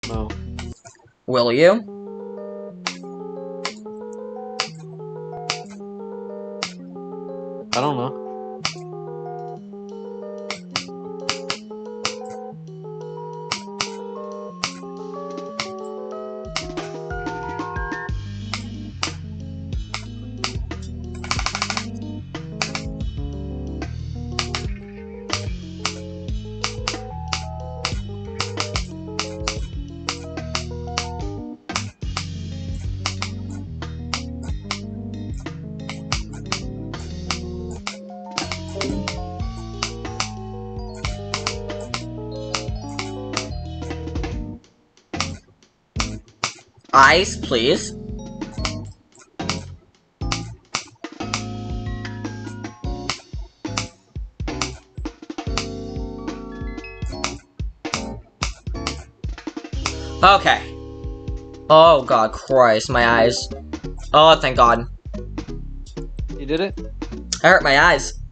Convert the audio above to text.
No. Will you? I don't know. Eyes, please. Okay. Oh god, Christ, my eyes. Oh, thank god. You did it? I hurt my eyes.